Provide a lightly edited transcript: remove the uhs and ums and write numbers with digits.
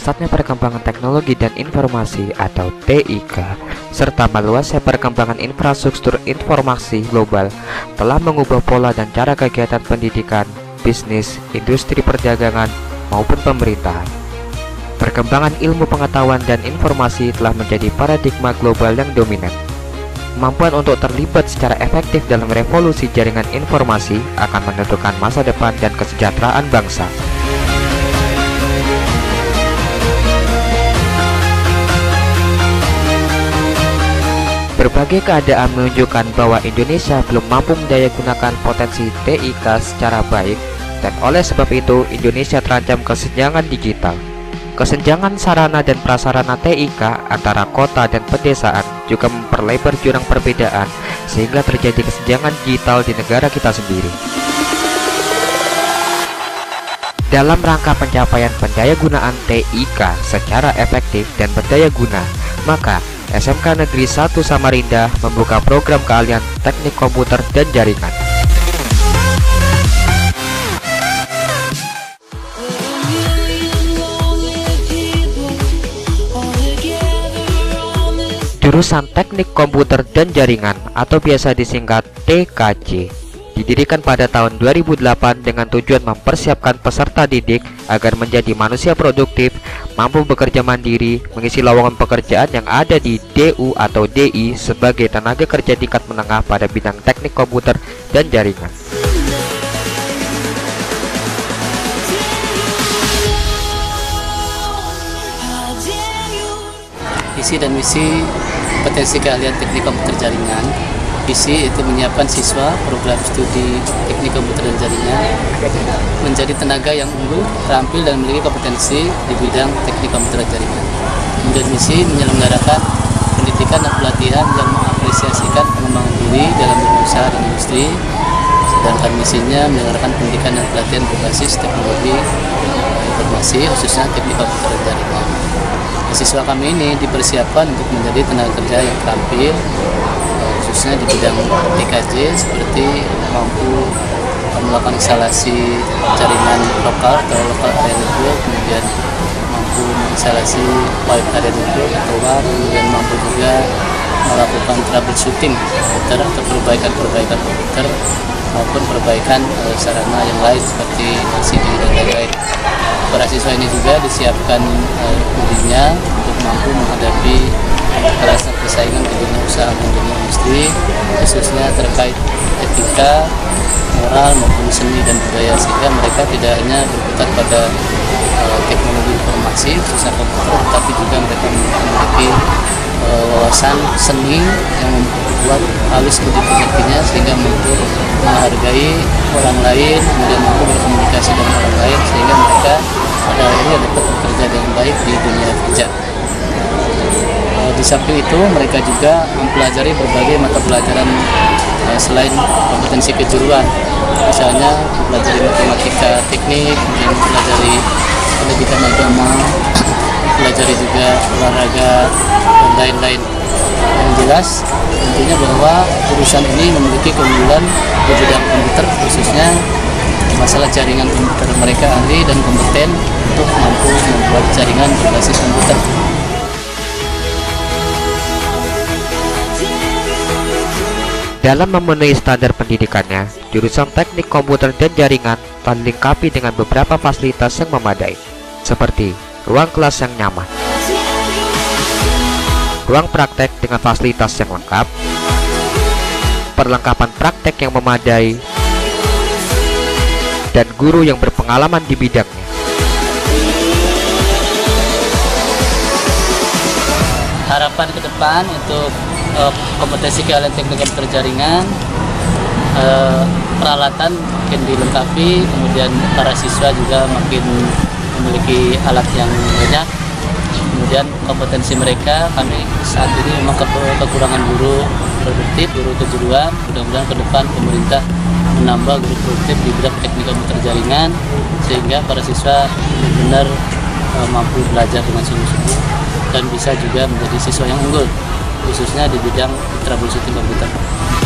pesatnya perkembangan teknologi dan informasi atau TIK, serta meluasnya perkembangan infrastruktur informasi global telah mengubah pola dan cara kegiatan pendidikan, bisnis, industri perdagangan, maupun pemerintahan. Perkembangan ilmu pengetahuan dan informasi telah menjadi paradigma global yang dominan. Kemampuan untuk terlibat secara efektif dalam revolusi jaringan informasi akan menentukan masa depan dan kesejahteraan bangsa. Berbagai keadaan menunjukkan bahwa Indonesia belum mampu mendayagunakan potensi TIK secara baik, dan oleh sebab itu Indonesia terancam kesenjangan digital. Kesenjangan sarana dan prasarana TIK antara kota dan pedesaan juga memperlebar jurang perbedaan sehingga terjadi kesenjangan digital di negara kita sendiri. Dalam rangka pencapaian pendayagunaan TIK secara efektif dan berdaya guna, maka SMK Negeri 1 Samarinda membuka program keahlian teknik komputer dan jaringan. Jurusan Teknik Komputer dan Jaringan atau biasa disingkat TKJ didirikan pada tahun 2008 dengan tujuan mempersiapkan peserta didik agar menjadi manusia produktif, mampu bekerja mandiri, mengisi lowongan pekerjaan yang ada di DU atau DI sebagai tenaga kerja tingkat menengah pada bidang teknik komputer dan jaringan. Visi dan misi potensi keahlian teknik komputer jaringan. Visi itu menyiapkan siswa program studi teknik komputer dan jaringan menjadi tenaga yang unggul, terampil dan memiliki kompetensi di bidang teknik komputer dan jaringan. Kemudian misi menyelenggarakan pendidikan dan pelatihan yang mengapresiasikan pengembangan diri dalam berusaha dan industri. Sedangkan misinya menyelenggarakan pendidikan dan pelatihan berbasis teknologi informasi khususnya teknik komputer dan jaringan. Siswa kami ini dipersiapkan untuk menjadi tenaga kerja yang terampil khususnya di bidang TKJ seperti mampu melakukan instalasi jaringan lokal atau lokal area network, kemudian mampu menginstalasi wide area network atau WAN, kemudian mampu juga melakukan troubleshooting komputer atau perbaikan komputer maupun perbaikan sarana yang lain seperti LCD dan lain-lain. Para siswa ini juga disiapkan dirinya untuk mampu menghadapi kerasa persaingan di dunia usaha dan dunia industri, khususnya terkait etika, moral maupun seni dan budaya, sehingga mereka tidak hanya berputar pada teknologi informasi khususnya komputer, tapi juga mereka memiliki wawasan seni yang membuat halus budi pekertinya sehingga mampu menghargai orang lain, kemudian mampu berkomunikasi dengan orang lain sehingga mereka pada akhirnya dapat bekerja dengan baik di dunia kerja. Di samping itu mereka juga mempelajari berbagai mata pelajaran selain kompetensi kejuruan, misalnya mempelajari matematika teknik, kemudian mempelajari pendidikan agama, mempelajari juga olahraga dan lain-lain. Yang jelas intinya bahwa jurusan ini memiliki keunggulan di bidang komputer, khususnya masalah jaringan komputer. Mereka ahli dan kompeten untuk mampu membuat jaringan berbasis komputer. Dalam memenuhi standar pendidikannya, jurusan Teknik Komputer dan Jaringan telah dilengkapi dengan beberapa fasilitas yang memadai, seperti ruang kelas yang nyaman, ruang praktek dengan fasilitas yang lengkap, perlengkapan praktek yang memadai, dan guru yang berpengalaman di bidangnya. Harapan ke depan untuk kompetensi keahlian teknik komputer jaringan, peralatan makin dilengkapi, kemudian para siswa juga makin memiliki alat yang banyak. Kemudian kompetensi mereka, kami saat ini memang kekurangan guru produktif, guru kejuruan. Mudah-mudahan ke depan pemerintah menambah guru produktif di bidang teknik komputer jaringan sehingga para siswa benar-benar mampu belajar dengan sungguh-sungguh dan bisa juga menjadi siswa yang unggul khususnya di bidang troubleshooting komputer.